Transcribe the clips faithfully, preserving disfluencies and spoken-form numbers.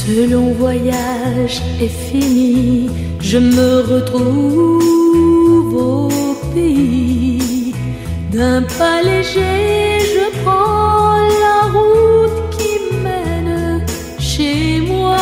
Ce long voyage est fini, je me retrouve au pays. D'un pas léger, je prends la route qui mène chez moi.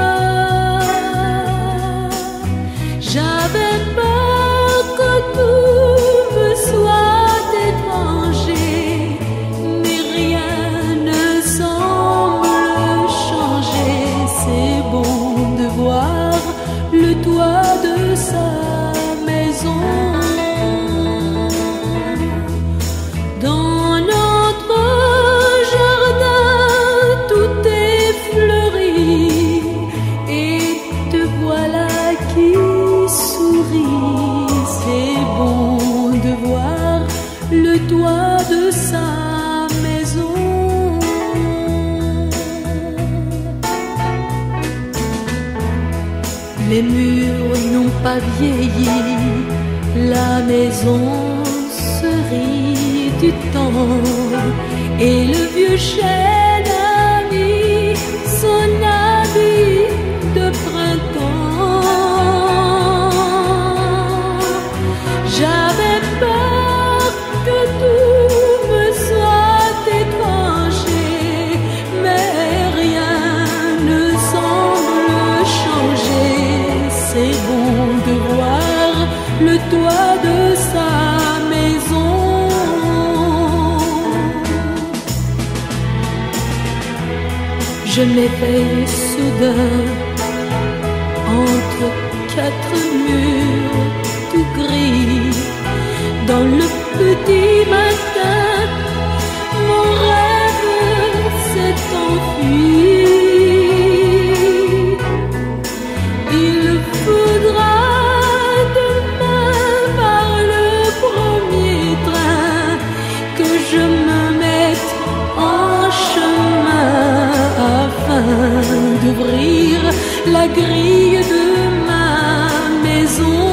J'avais peur que tout me soit étranger, mais rien ne semble changer. C'est bon de voir le toit de sa maison. Dans notre jardin, tout est fleuri, et te voilà qui sourit. C'est bon de voir le toit de sa maison. Les murs n'ont pas vieilli, la maison se rit du temps, et le vieux chêne a mis son habit de printemps. J'avais peur que tout me soit étranger, mais rien ne semble changer. C'est bon de voir le toit de sa maison. Je m'éveille soudain entre quatre murs tout gris. Dans le petit matin, mon rêve s'est enfui. Il faudra demain par le premier train que je me mette en chemin afin d'ouvrir la grille de ma maison.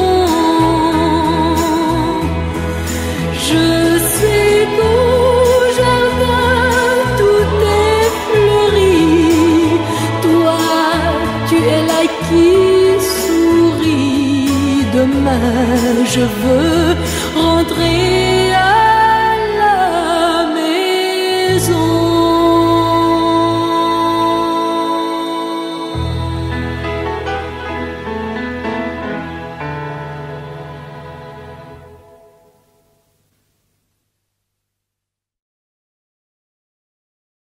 Je sais qu'au jardin tout est fleuri. Toi, tu es là qui sourit. Demain, je veux rentrer